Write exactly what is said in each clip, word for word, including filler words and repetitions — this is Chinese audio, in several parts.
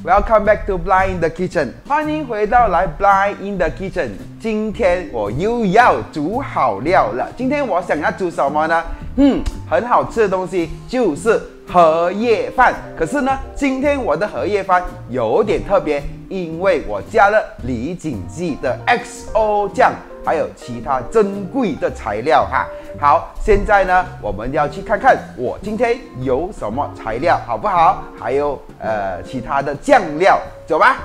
Welcome back to Blind in the Kitchen， 欢迎回到来 Blind in the Kitchen。今天我又要煮好料了。今天我想要煮什么呢？嗯，很好吃的东西，就是荷叶饭。可是呢，今天我的荷叶饭有点特别，因为我加了李锦记的 X O 酱，还有其他珍贵的材料哈。好，现在呢，我们要去看看我今天有什么材料，好不好？还有呃其他的酱料，走吧。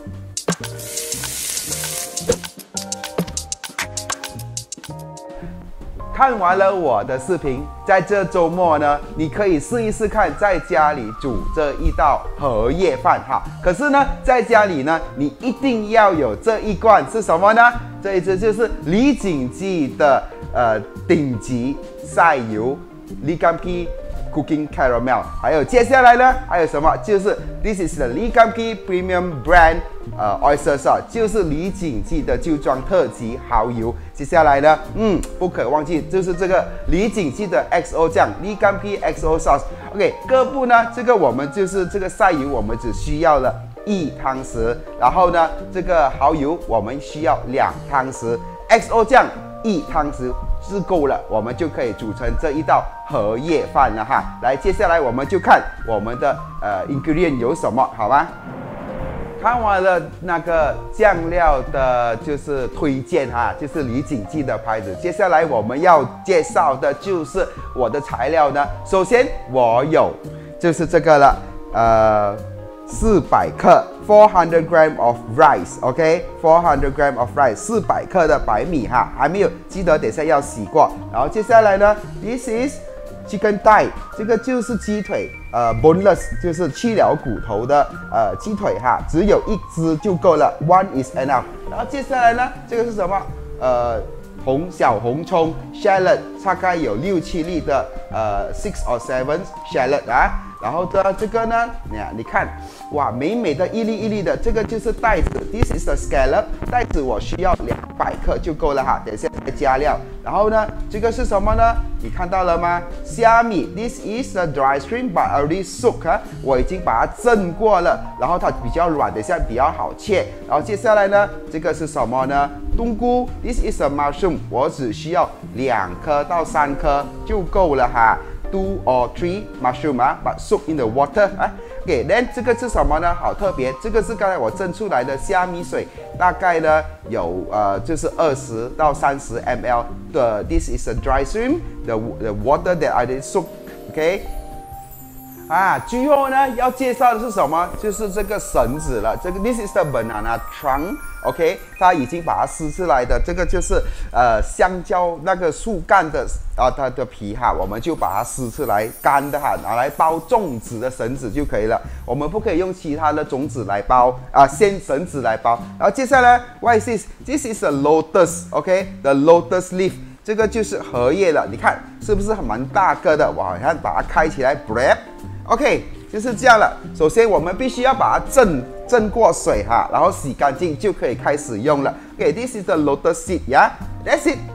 看完了我的视频，在这周末呢，你可以试一试看，在家里煮这一道荷叶饭哈。可是呢，在家里呢，你一定要有这一罐是什么呢？这一支就是李锦记的呃顶级晒油 Lee Kum Kee Cooking Caramel， 还有接下来呢，还有什么？就是 This is the Lee Kum Kee Premium Brand 呃 Oyster sauce， 就是李锦记的旧庄特级耗油。接下来呢，嗯，不可忘记就是这个李锦记的 X O 酱 Lee Kum Kee X O sauce。OK， 各部呢，这个我们就是这个晒油，我们只需要了一汤匙，然后呢，这个蚝油我们需要两汤匙 ，X O 酱一汤匙是够了，我们就可以煮成这一道荷叶饭了哈。来，接下来我们就看我们的呃 ingredient 有什么，好吗？看完了那个酱料的，就是推荐哈，就是李锦记的牌子。接下来我们要介绍的就是我的材料呢。首先我有就是这个了，呃。四百克 four hundred gram of rice，OK， four hundred gram of rice， 四百克的白米哈，还没有，记得等下要洗过。然后接下来呢 ，this is chicken thigh， 这个就是鸡腿，呃 boneless， 就是去了骨头的呃鸡腿哈，只有一只就够了 ，one is enough。然后接下来呢，这个是什么？呃。红小红葱 Shallot 大概有六七粒的呃 six or seven Shallot 啊，然后呢这个呢，你看哇美美的一粒一粒的，这个就是袋子 ，This is the Scallop 袋子，我需要两百克就够了哈，等一下再加料。然后呢，这个是什么呢？你看到了吗？虾米 ，This is the dry shrimp but already soaked 啊，我已经把它蒸过了，然后它比较软，等一下比较好切。然后接下来呢，这个是什么呢？冬菇 ，This is a mushroom， 我只需要两颗到三颗就够了哈。Two or three mushroom 啊 ，but soak in the water 啊。OK，then 这个是什么呢？好特别，这个是刚才我蒸出来的虾米水，大概呢有呃就是二十到三十 ml 的。This is a dry shrimp，the the water that I did soak。OK。啊，最后呢要介绍的是什么？就是这个绳子了。这个 This is the banana trunk，OK， 它已经把它撕出来的，这个就是呃香蕉那个树干的啊它的皮哈，我们就把它撕出来干的哈，拿来包粽子的绳子就可以了。我们不可以用其他的种子来包啊，先绳子来包。然后接下来 ，What is this? This is a lotus，OK，the lotus leaf。这个就是荷叶了，你看是不是蛮大个的？我好像把它开起来 ，bread。OK， 就是这样了。首先我们必须要把它蒸蒸过水哈，然后洗干净就可以开始用了。OK，this is the lotus seed， yeah，that's it。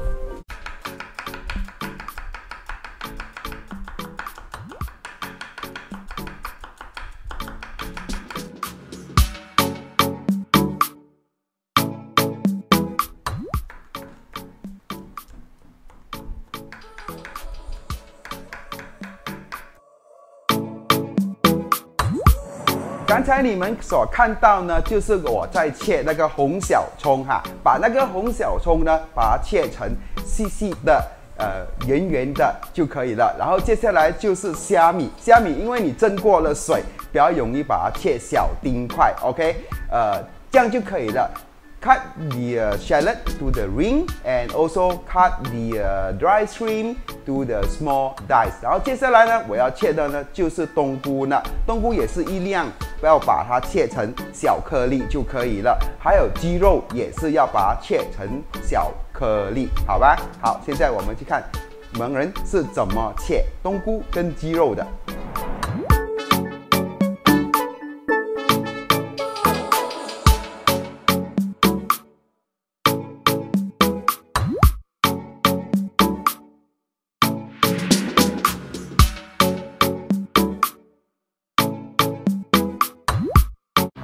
刚才你们所看到呢，就是我在切那个红小葱哈，把那个红小葱呢，把它切成细细的，呃，圆圆的就可以了。然后接下来就是虾米，虾米因为你蒸过了水，比较容易把它切小丁块 ，OK， 呃，这样就可以了。Cut the uh, shallot to the ring and also cut the uh, dry shrimp to the small dice。然后接下来呢，我要切的呢就是冬菇呢，冬菇也是一样，不要把它切成小颗粒就可以了。还有鸡肉也是要把它切成小颗粒，好吧？好，现在我们去看盲人是怎么切冬菇跟鸡肉的。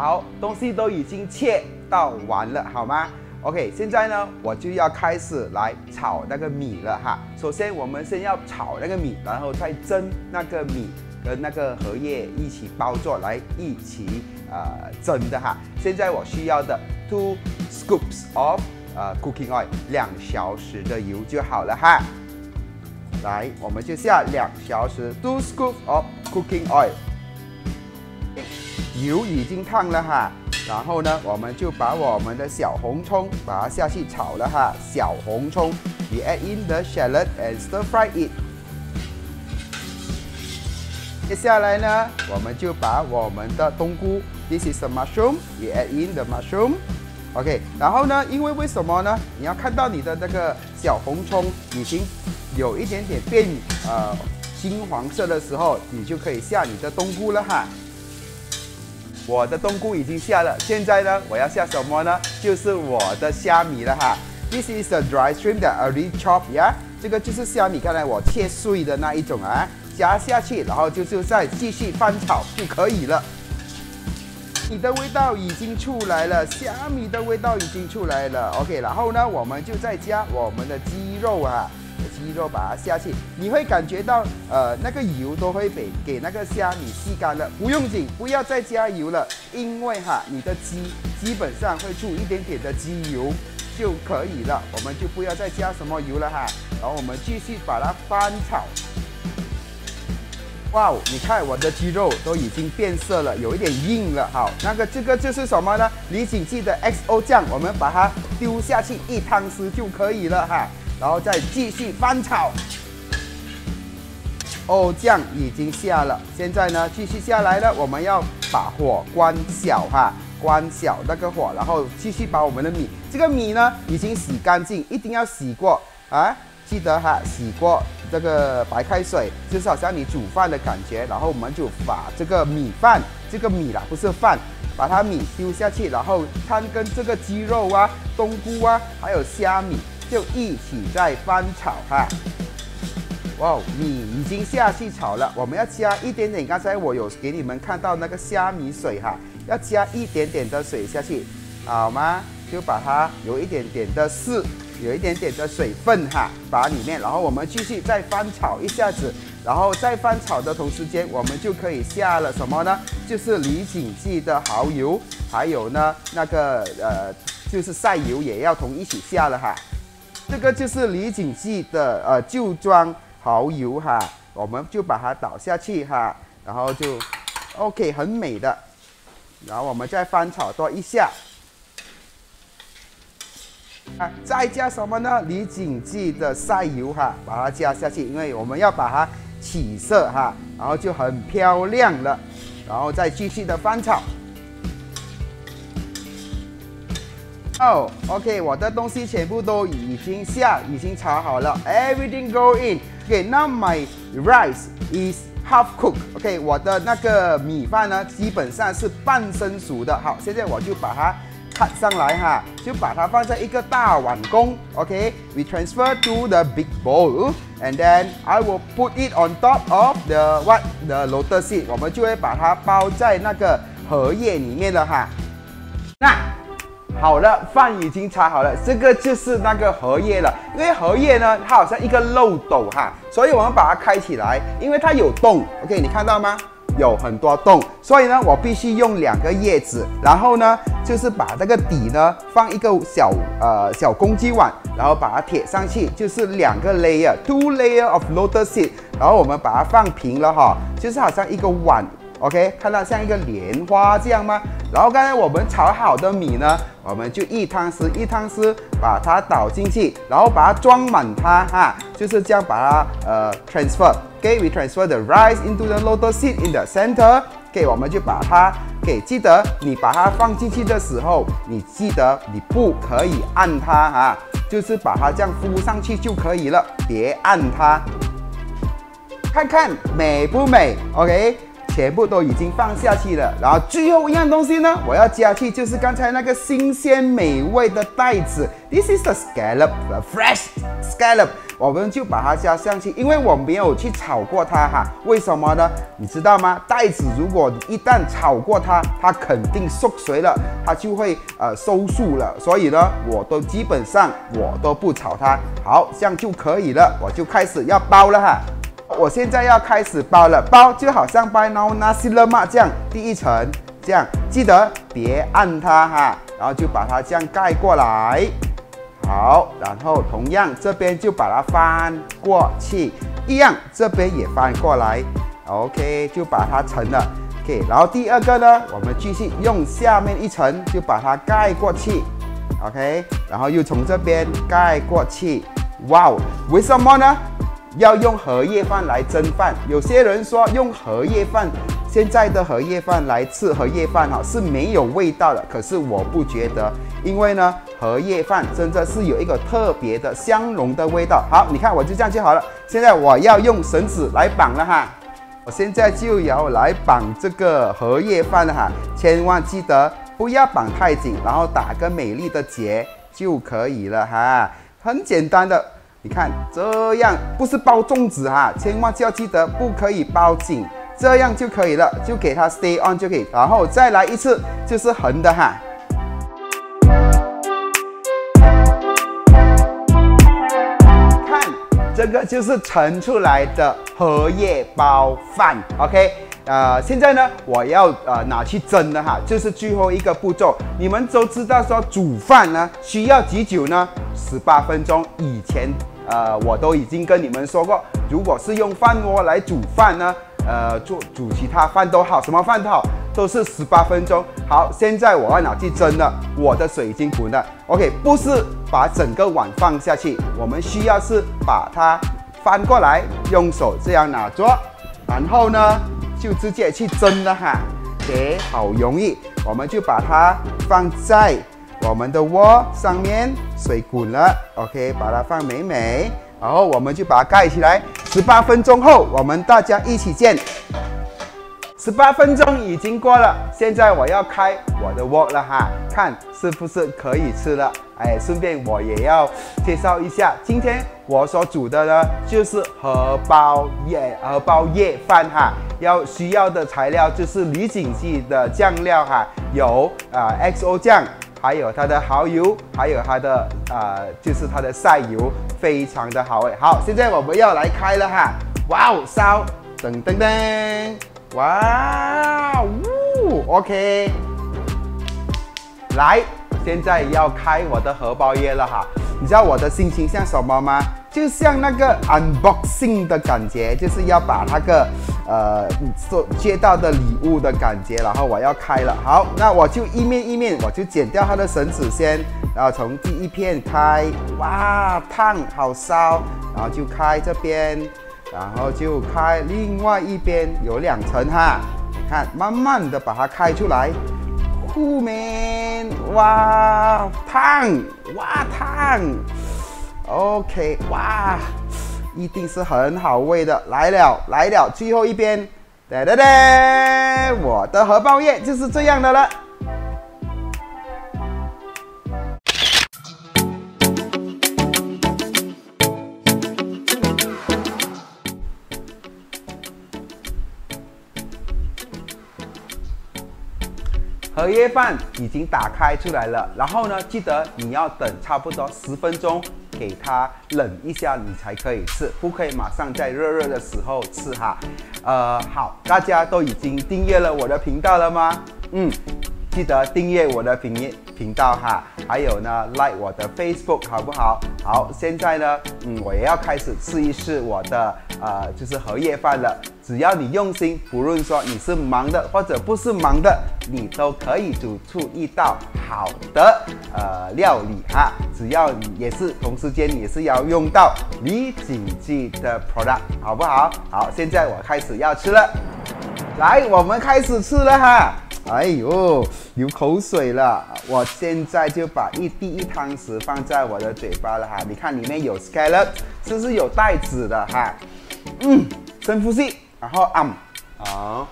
好，东西都已经切到完了，好吗 ？OK， 现在呢，我就要开始来炒那个米了哈。首先，我们先要炒那个米，然后再蒸那个米跟那个荷叶一起包作来一起呃蒸的哈。现在我需要的 two scoops of 呃 cooking oil， 两小时的油就好了哈。来，我们就下两小时 two scoops of cooking oil。油已经烫了哈。然后呢，我们就把我们的小红葱把它下去炒了哈。小红葱 ，we add in the shallot and stir fry it。接下来呢，我们就把我们的冬菇 ，this is the mushroom，we add in the mushroom。OK， 然后呢，因为为什么呢？你要看到你的那个小红葱已经有一点点变呃金黄色的时候，你就可以下你的冬菇了哈。我的冬菇已经下了，现在呢，我要下什么呢？就是我的虾米了哈。This is the dry shrimp that I already chopped， 呀、yeah? 这个就是虾米，刚才我切碎的那一种啊，加下去，然后就就再继续翻炒就可以了。你的味道已经出来了，虾米的味道已经出来了。OK， 然后呢，我们就再加我们的鸡肉啊。鸡肉把它下去，你会感觉到呃那个油都会被给那个虾米吸干了，不用紧，不要再加油了，因为哈你的鸡基本上会出一点点的鸡油就可以了，我们就不要再加什么油了哈，然后我们继续把它翻炒。哇哦，你看我的鸡肉都已经变色了，有一点硬了。好，那个这个就是什么呢？李锦记的 X O 酱，我们把它丢下去一汤匙就可以了哈。然后再继续翻炒，哦，酱已经下了。现在呢，继续下来了，我们要把火关小哈，关小那个火，然后继续把我们的米，这个米呢已经洗干净，一定要洗过啊，记得哈，洗过这个白开水，就是好像你煮饭的感觉。然后我们就把这个米饭，这个米啦不是饭，把它米丢下去，然后摊跟这个鸡肉啊、冬菇啊，还有虾米。就一起再翻炒哈，哇，米已经下去炒了，我们要加一点点，刚才我有给你们看到那个虾米水哈，要加一点点的水下去，好吗？就把它有一点点的湿，有一点点的水分哈，把里面，然后我们继续再翻炒一下子，然后在翻炒的同时间，我们就可以下了什么呢？就是李锦记的蚝油，还有呢那个呃就是晒油也要同一起下了哈。这个就是李锦记的呃旧庄蚝油哈，我们就把它倒下去哈，然后就 OK 很美的，然后我们再翻炒多一下，啊，再加什么呢？李锦记的晒油哈，把它加下去，因为我们要把它起色哈，然后就很漂亮了，然后再继续的翻炒。哦 ，OK， 我的东西全部都已经下，已经炒好了 ，everything go in。OK，now my rice is half cooked。OK， 我的那个米饭呢，基本上是半生熟的。好，现在我就把它 cut 上来哈，就把它放在一个大碗公。OK，we transfer to the big bowl，and then I will put it on top of the what the lotus seed。我们就会把它包在那个荷叶里面了哈。那 好了，饭已经炒好了，这个就是那个荷叶了。因为荷叶呢，它好像一个漏斗哈，所以我们把它开起来，因为它有洞。OK， 你看到吗？有很多洞，所以呢，我必须用两个叶子，然后呢，就是把这个底呢放一个小呃小公鸡碗，然后把它贴上去，就是两个 layer，two layer of lotus seed， 然后我们把它放平了哈，就是好像一个碗。 OK， 看到像一个莲花这样吗？然后刚才我们炒好的米呢，我们就一汤匙一汤匙把它倒进去，然后把它装满它哈，就是这样把它呃 transfer。OK，we transfer the rice into the lotus seed in the center。OK， 我们就把它给记得，你把它放进去的时候，你记得你不可以按它啊，就是把它这样敷上去就可以了，别按它。看看美不美 ？OK。 全部都已经放下去了，然后最后一样东西呢，我要加去就是刚才那个新鲜美味的袋子。This is the scallop, the fresh scallop。 我们就把它加上去，因为我没有去炒过它哈。为什么呢？你知道吗？袋子如果一旦炒过它，它肯定缩水了，它就会呃收束了。所以呢，我都基本上我都不炒它。好，这样就可以了，我就开始要包了哈。我现在要开始包了，包就好像包nasi lemak这样，第一层这样，记得别按它哈，然后就把它这样盖过来。好，然后同样这边就把它翻过去，一样这边也翻过来 ，OK， 就把它盛了 ，OK， 然后第二个呢，我们继续用下面一层就把它盖过去 ，OK， 然后又从这边盖过去，哇哦，为什么呢？要用荷叶饭来蒸饭，有些人说用荷叶饭，现在的荷叶饭来吃荷叶饭哈是没有味道的，可是我不觉得，因为呢荷叶饭真的是有一个特别的香浓的味道。好，你看我就这样就好了。现在我要用绳子来绑了哈，我现在就要来绑这个荷叶饭了哈，千万记得不要绑太紧，然后打个美丽的结就可以了哈，很简单的。你看这样不是包粽子哈，千万就要记得不可以包紧，这样就可以了，就给它 stay on 就可以，然后再来一次就是横的哈。看这个就是盛出来的荷叶包饭 ，OK。呃，现在呢，我要呃拿去蒸了哈，就是最后一个步骤。你们都知道说煮饭呢需要几久呢？十八分钟。以前呃我都已经跟你们说过，如果是用饭锅来煮饭呢，呃做煮其他饭都好，什么饭都好，都是十八分钟。好，现在我要拿去蒸了，我的水已经滚了。OK， 不是把整个碗放下去，我们需要是把它翻过来，用手这样拿着，然后呢。就直接去蒸了哈 ，OK， 好容易，我们就把它放在我们的锅上面，水滚了 ，OK， 把它放美美，然后我们就把它盖起来。十八分钟后，我们大家一起见。十八分钟已经过了，现在我要开我的锅了哈，看是不是可以吃了。哎，顺便我也要介绍一下，今天我所煮的呢，就是荷包叶荷包叶饭哈。要需要的材料就是李锦记的酱料哈，有啊、呃、X O 酱，还有它的蚝油，还有它的啊、呃、就是它的晒油，非常的好味。好，现在我们要来开了哈，哇哦，烧，噔噔噔，哇呜 ，OK， 来。现在要开我的荷包叶了哈，你知道我的心情像什么吗？就像那个 unboxing 的感觉，就是要把那个呃所接到的礼物的感觉，然后我要开了。好，那我就一面一面，我就剪掉它的绳子先，然后从第一片开，哇，烫，好烧，然后就开这边，然后就开另外一边，有两层哈，你看，慢慢的把它开出来。酷面，哇，烫，哇烫 ，OK， 哇，一定是很好味的。来了，来了，最后一边，哒哒哒，我的荷包叶就是这样的了。荷叶饭已经打开出来了，然后呢，记得你要等差不多十分钟，给它冷一下，你才可以吃，不可以马上在热热的时候吃哈。呃，好，大家都已经订阅了我的频道了吗？嗯，记得订阅我的频频道哈，还有呢 ，like 我的 Facebook 好不好？好，现在呢，嗯，我也要开始试一试我的呃，就是荷叶饭了。只要你用心，不论说你是忙的或者不是忙的，你都可以煮出一道好的呃料理哈。只要你也是同时间也是要用到李锦记的 product， 好不好？好，现在我开始要吃了，来，我们开始吃了哈。哎呦，流口水了！我现在就把一滴一汤匙放在我的嘴巴了哈。你看里面有 Scallop， 这是有带籽的哈。嗯，深呼吸。然后按，好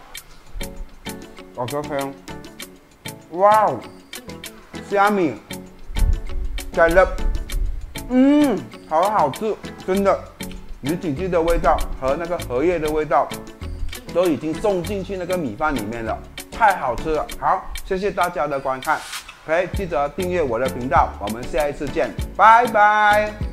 ，OK， 哇哦，虾米，Scallop，嗯，好好吃。 真的，鱼顶鸡的味道和那个荷叶的味道都已经送进去那个米饭里面了，太好吃了。好，谢谢大家的观看 ，OK， 记得订阅我的频道，我们下一次见，拜拜。